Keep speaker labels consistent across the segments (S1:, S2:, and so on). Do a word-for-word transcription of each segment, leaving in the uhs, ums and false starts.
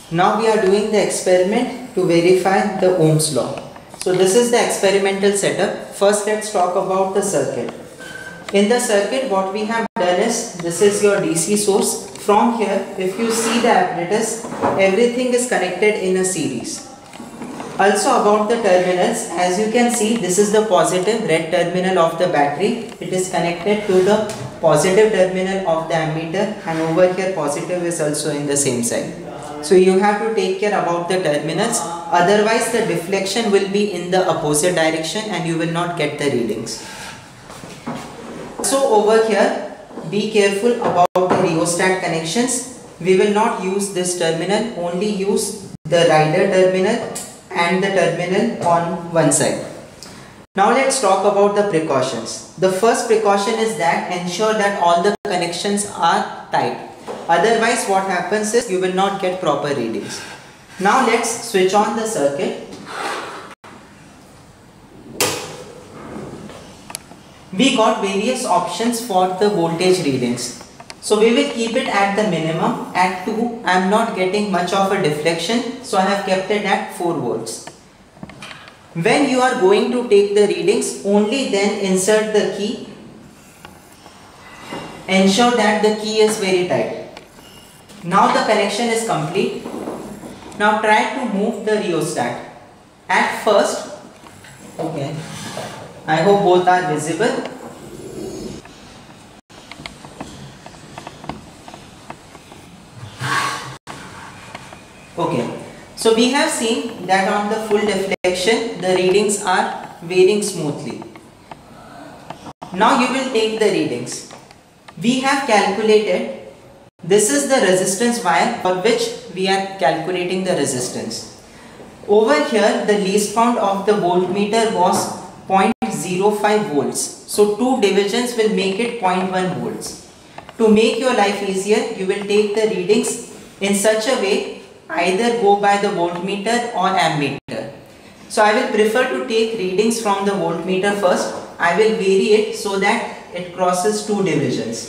S1: Now we are doing the experiment to verify the Ohm's law. So this is the experimental setup. First let's talk about the circuit. In the circuit what we have done is, this is your D C source. From here if you see the apparatus, everything is connected in a series. Also about the terminals, as you can see, this is the positive red terminal of the battery. It is connected to the positive terminal of the ammeter, and over here positive is also in the same side. So you have to take care about the terminals, otherwise the deflection will be in the opposite direction and you will not get the readings. So over here, be careful about the rheostat connections. We will not use this terminal, only use the rider terminal and the terminal on one side. Now let's talk about the precautions. The first precaution is that ensure that all the connections are tight. Otherwise what happens is you will not get proper readings. Now let's switch on the circuit. We got various options for the voltage readings. So we will keep it at the minimum. At two, I am not getting much of a deflection, so I have kept it at four volts. When you are going to take the readings, only then insert the key. Ensure that the key is very tight. Now the connection is complete. Now try to move the rheostat. At first, okay, I hope both are visible. Okay, so we have seen that on the full deflection, the readings are varying smoothly. Now you will take the readings. We have calculated, this is the resistance wire for which we are calculating the resistance. Over here, the least count of the voltmeter was zero point zero five volts. So two divisions will make it zero point one volts. To make your life easier, you will take the readings in such a way, either go by the voltmeter or ammeter. So I will prefer to take readings from the voltmeter first. I will vary it so that it crosses two divisions.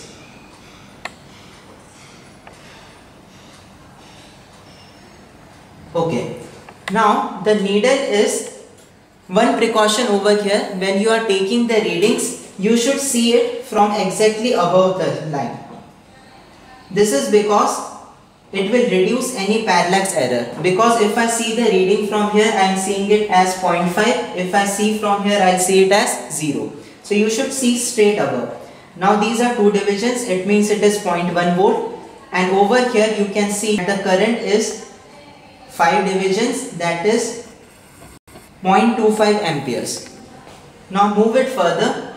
S1: Okay, now the needle is one precaution over here. When you are taking the readings, you should see it from exactly above the line. This is because it will reduce any parallax error. Because if I see the reading from here, I am seeing it as zero point five. If I see from here, I will see it as zero. So you should see straight above. Now these are two divisions. It means it is zero point one volt. And over here you can see the current is five divisions, that is zero point two five amperes. Now move it further.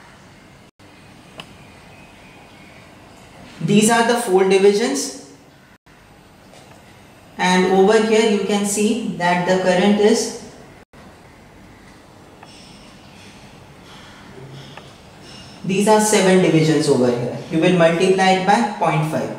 S1: These are the four divisions. And over here you can see that the current is these are seven divisions over here. You will multiply it by zero point five.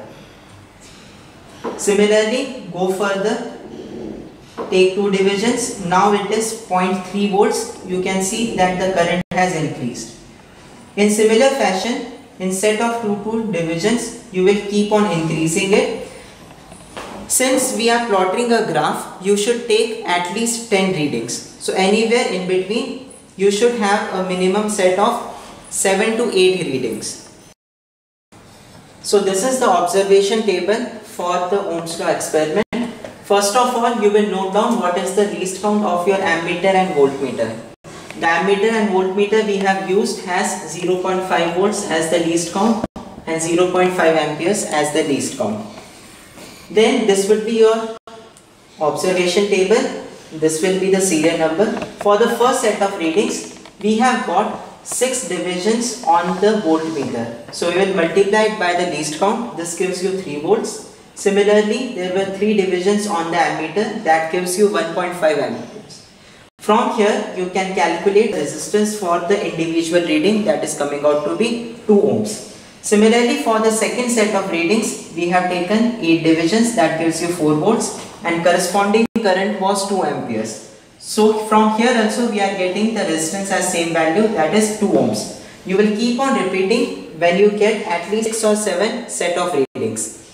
S1: Similarly, go further, take two divisions. Now it is zero point three volts. You can see that the current has increased. In similar fashion, instead of two two divisions, you will keep on increasing it. Since we are plotting a graph, you should take at least ten readings. So anywhere in between, you should have a minimum set of seven to eight readings. So this is the observation table for the Ohm's law experiment. First of all, you will note down what is the least count of your ammeter and voltmeter. The ammeter and voltmeter we have used has zero point five volts as the least count and zero point five amperes as the least count. Then this would be your observation table. This will be the serial number. For the first set of readings, we have got six divisions on the voltmeter. So we will multiply it by the least count. This gives you three volts. Similarly, there were three divisions on the ammeter. That gives you one point five amperes. From here, you can calculate resistance for the individual reading, that is coming out to be two ohms. Similarly, for the second set of readings, we have taken eight divisions, that gives you four volts, and corresponding current was two amperes. So from here also we are getting the resistance as same value, that is two ohms. You will keep on repeating when you get at least six or seven set of readings.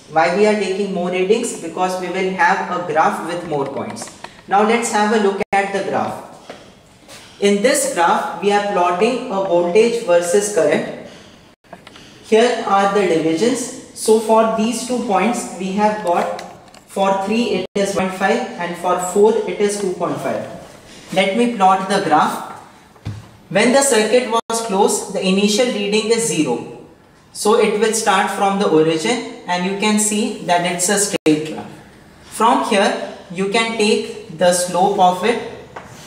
S1: Why we are taking more readings? Because we will have a graph with more points. Now let's have a look at the graph. In this graph, we are plotting a voltage versus current. Here are the divisions. So for these two points, we have got, for three it is one point five and for four it is two point five. Let me plot the graph. When the circuit was closed, the initial reading is zero. So it will start from the origin and you can see that it's a straight graph. From here, you can take the slope of it,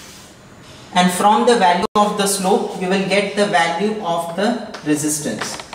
S1: and from the value of the slope, you will get the value of the resistance.